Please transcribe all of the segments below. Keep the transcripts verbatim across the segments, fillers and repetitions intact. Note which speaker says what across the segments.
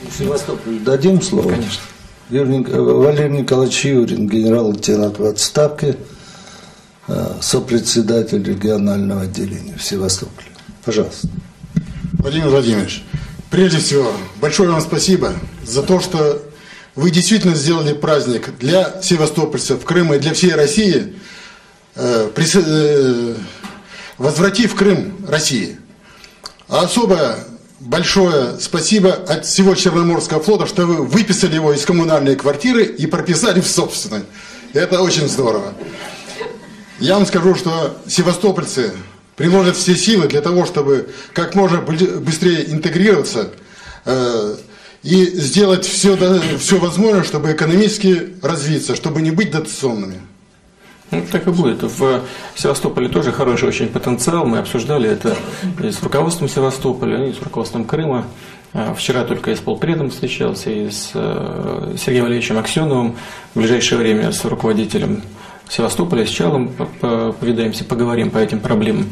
Speaker 1: Севастополь дадим слово?
Speaker 2: Конечно.
Speaker 1: Юрий, Валерий Николаевич Юрин, генерал-лейтенант в отставке, сопредседатель регионального отделения в Севастополе. Пожалуйста.
Speaker 3: Владимир Владимирович, прежде всего, большое вам спасибо за то, что вы действительно сделали праздник для севастопольцев, Крыма и для всей России, э, прис... э, возвратив Крым России. А особо большое спасибо от всего Черноморского флота, что вы выписали его из коммунальной квартиры и прописали в собственной. Это очень здорово. Я вам скажу, что севастопольцы приложат все силы для того, чтобы как можно быстрее интегрироваться э, и сделать все, все возможное, чтобы экономически развиться, чтобы не быть дотационными.
Speaker 2: Ну, так и будет. В Севастополе тоже хороший очень потенциал. Мы обсуждали это и с руководством Севастополя, и с руководством Крыма. Вчера только я с полпредом встречался, и с Сергеем Валерьевичем Аксеновым. В ближайшее время с руководителем Севастополя, с Чалом повидаемся, поговорим по этим проблемам.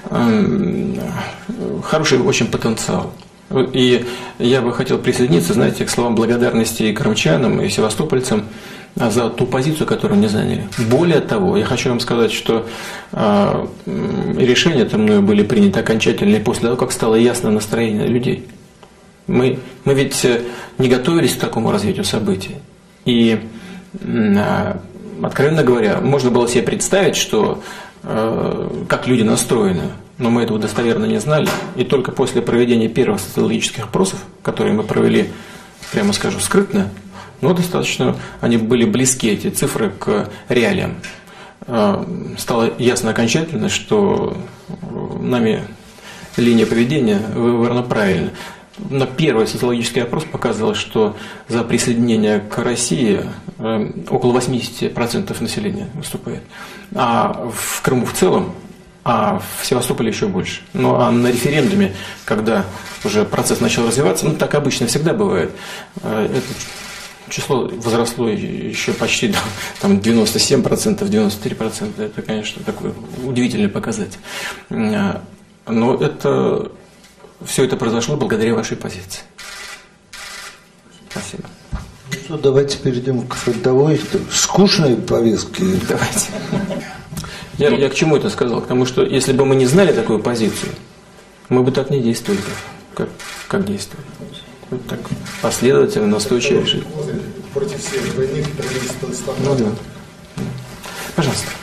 Speaker 2: Хороший очень потенциал. И я бы хотел присоединиться, знаете, к словам благодарности и крымчанам, и севастопольцам за ту позицию, которую они заняли. Более того, я хочу вам сказать, что э, решения-то мною были приняты окончательные после того, как стало ясно настроение людей. Мы, мы ведь не готовились к такому развитию событий. И, э, откровенно говоря, можно было себе представить, что э, как люди настроены, но мы этого достоверно не знали. И только после проведения первых социологических опросов, которые мы провели, прямо скажу, скрытно, но достаточно они были близки, эти цифры, к реалиям. Стало ясно окончательно, что нами линия поведения выбрана правильно. На первый социологический опрос показывал, что за присоединение к России около восемьдесят процентов населения выступает. А в Крыму в целом, а в Севастополе еще больше. Ну а на референдуме, когда уже процесс начал развиваться, ну так обычно всегда бывает, это число возросло еще почти там, девяносто семь процентов, девяносто три процента. Это, конечно, такой удивительный показатель. Но это, все это произошло благодаря вашей позиции. Спасибо.
Speaker 1: Ну что, давайте перейдем к фронтовой, скучной повестке.
Speaker 2: Давайте. Я, я к чему это сказал? К тому, что если бы мы не знали такую позицию, мы бы так не действовали, как, как действовали. Вот так последовательно, настойчиво решили.
Speaker 3: Против всех двойных,
Speaker 2: ну, да. Пожалуйста.